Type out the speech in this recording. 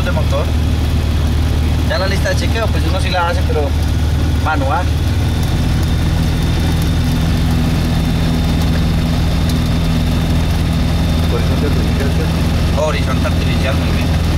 de motor. Ya la lista de chequeo, pues uno sí la hace, pero manual. Horizonte artificial, ¿cierto? Horizonte artificial, muy bien.